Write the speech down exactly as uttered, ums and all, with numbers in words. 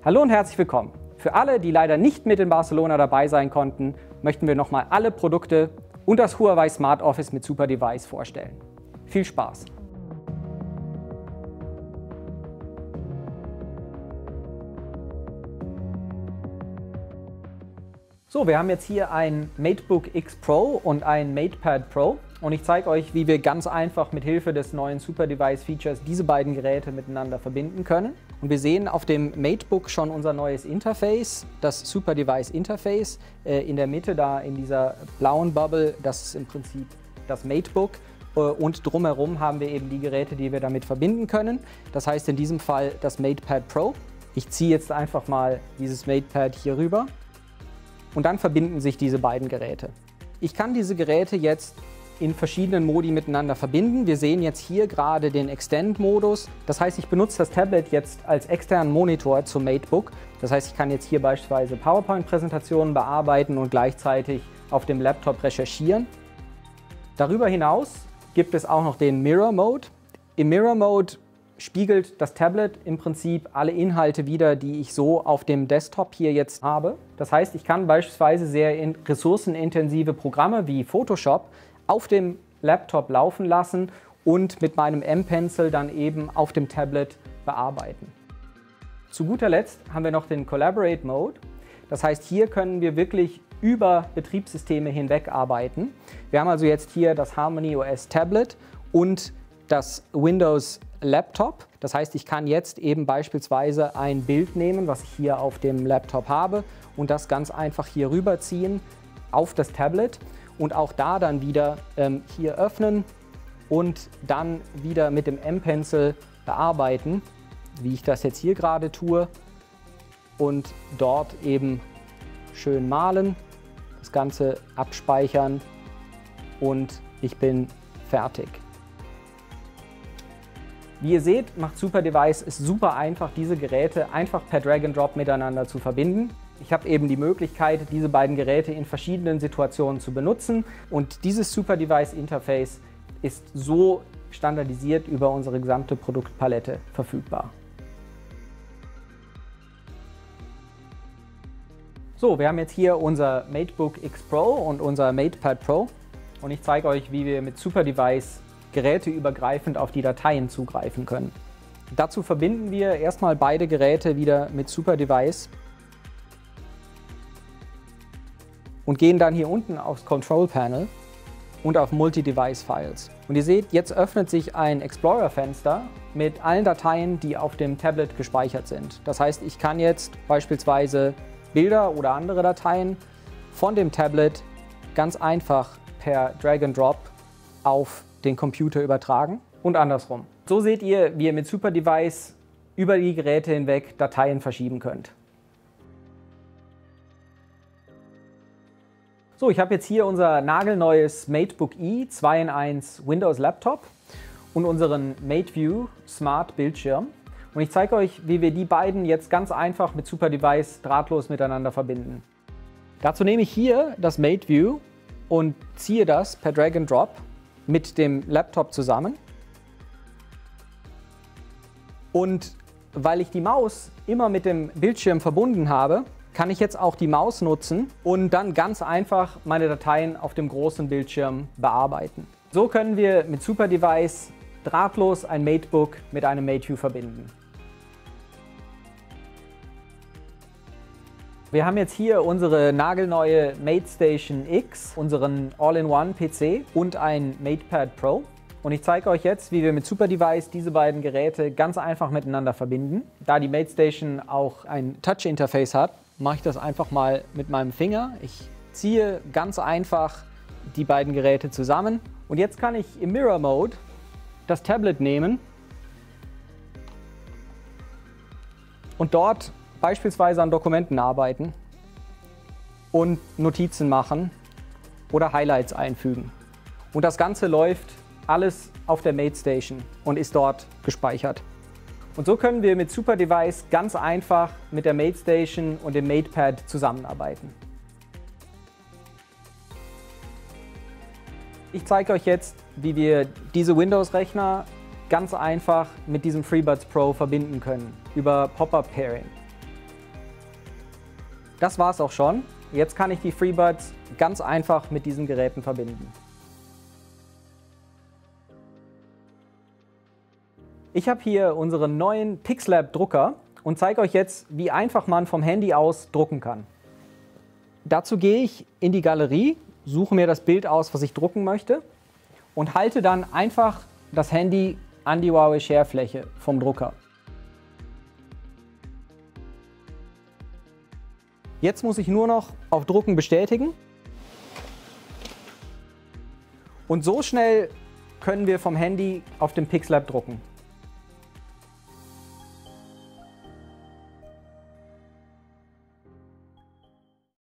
Hallo und herzlich willkommen. Für alle, die leider nicht mit in Barcelona dabei sein konnten, möchten wir nochmal alle Produkte und das Huawei Smart Office mit Super Device vorstellen. Viel Spaß! So, wir haben jetzt hier ein MateBook X Pro und ein MatePad Pro und ich zeige euch, wie wir ganz einfach mit Hilfe des neuen Super Device Features diese beiden Geräte miteinander verbinden können. Und wir sehen auf dem MateBook schon unser neues Interface, das Super Device Interface. Äh, in der Mitte da in dieser blauen Bubble, das ist im Prinzip das MateBook. Äh, und drumherum haben wir eben die Geräte, die wir damit verbinden können. Das heißt in diesem Fall das MatePad Pro. Ich ziehe jetzt einfach mal dieses MatePad hier rüber. Und dann verbinden sich diese beiden Geräte. Ich kann diese Geräte jetzt in verschiedenen Modi miteinander verbinden. Wir sehen jetzt hier gerade den Extend-Modus. Das heißt, ich benutze das Tablet jetzt als externen Monitor zum MateBook. Das heißt, ich kann jetzt hier beispielsweise PowerPoint-Präsentationen bearbeiten und gleichzeitig auf dem Laptop recherchieren. Darüber hinaus gibt es auch noch den Mirror Mode. Im Mirror Mode spiegelt das Tablet im Prinzip alle Inhalte wider, die ich so auf dem Desktop hier jetzt habe. Das heißt, ich kann beispielsweise sehr ressourcenintensive Programme wie Photoshop auf dem Laptop laufen lassen und mit meinem M-Pencil dann eben auf dem Tablet bearbeiten. Zu guter Letzt haben wir noch den Collaborate Mode. Das heißt, hier können wir wirklich über Betriebssysteme hinweg arbeiten. Wir haben also jetzt hier das Harmony O S Tablet und das Windows Laptop. Das heißt, ich kann jetzt eben beispielsweise ein Bild nehmen, was ich hier auf dem Laptop habe und das ganz einfach hier rüberziehen auf das Tablet und auch da dann wieder ähm, hier öffnen und dann wieder mit dem M-Pencil bearbeiten, wie ich das jetzt hier gerade tue und dort eben schön malen, das Ganze abspeichern und ich bin fertig. Wie ihr seht, macht Super Device es super einfach, diese Geräte einfach per Drag and Drop miteinander zu verbinden. Ich habe eben die Möglichkeit, diese beiden Geräte in verschiedenen Situationen zu benutzen und dieses Super Device Interface ist so standardisiert über unsere gesamte Produktpalette verfügbar. So, wir haben jetzt hier unser MateBook X Pro und unser MatePad Pro und ich zeige euch, wie wir mit Super Device geräteübergreifend auf die Dateien zugreifen können. Dazu verbinden wir erstmal beide Geräte wieder mit Super Device und gehen dann hier unten aufs Control Panel und auf Multi-Device Files. Und ihr seht, jetzt öffnet sich ein Explorer-Fenster mit allen Dateien, die auf dem Tablet gespeichert sind. Das heißt, ich kann jetzt beispielsweise Bilder oder andere Dateien von dem Tablet ganz einfach per Drag and Drop auf den Computer übertragen und andersrum. So seht ihr, wie ihr mit Super Device über die Geräte hinweg Dateien verschieben könnt. So, ich habe jetzt hier unser nagelneues MateBook E zwei in eins Windows Laptop und unseren MateView Smart Bildschirm. Und ich zeige euch, wie wir die beiden jetzt ganz einfach mit Super Device drahtlos miteinander verbinden. Dazu nehme ich hier das MateView und ziehe das per Drag and Drop mit dem Laptop zusammen. Und weil ich die Maus immer mit dem Bildschirm verbunden habe, kann ich jetzt auch die Maus nutzen und dann ganz einfach meine Dateien auf dem großen Bildschirm bearbeiten. So können wir mit Super Device drahtlos ein MateBook mit einem MateView verbinden. Wir haben jetzt hier unsere nagelneue MateStation X, unseren All-in-One P C und ein MatePad Pro. Und ich zeige euch jetzt, wie wir mit Super Device diese beiden Geräte ganz einfach miteinander verbinden. Da die MateStation auch ein Touch-Interface hat, mache ich das einfach mal mit meinem Finger. Ich ziehe ganz einfach die beiden Geräte zusammen. Und jetzt kann ich im Mirror Mode das Tablet nehmen und dort beispielsweise an Dokumenten arbeiten und Notizen machen oder Highlights einfügen. Und das Ganze läuft alles auf der MateStation und ist dort gespeichert. Und so können wir mit Super Device ganz einfach mit der MateStation und dem MatePad zusammenarbeiten. Ich zeige euch jetzt, wie wir diese Windows-Rechner ganz einfach mit diesem FreeBuds Pro verbinden können über Pop-up Pairing. Das war's auch schon. Jetzt kann ich die FreeBuds ganz einfach mit diesen Geräten verbinden. Ich habe hier unseren neuen Pixlab Drucker und zeige euch jetzt, wie einfach man vom Handy aus drucken kann. Dazu gehe ich in die Galerie, suche mir das Bild aus, was ich drucken möchte und halte dann einfach das Handy an die Huawei Share-Fläche vom Drucker. Jetzt muss ich nur noch auf Drucken bestätigen. Und so schnell können wir vom Handy auf dem Pixlab drucken.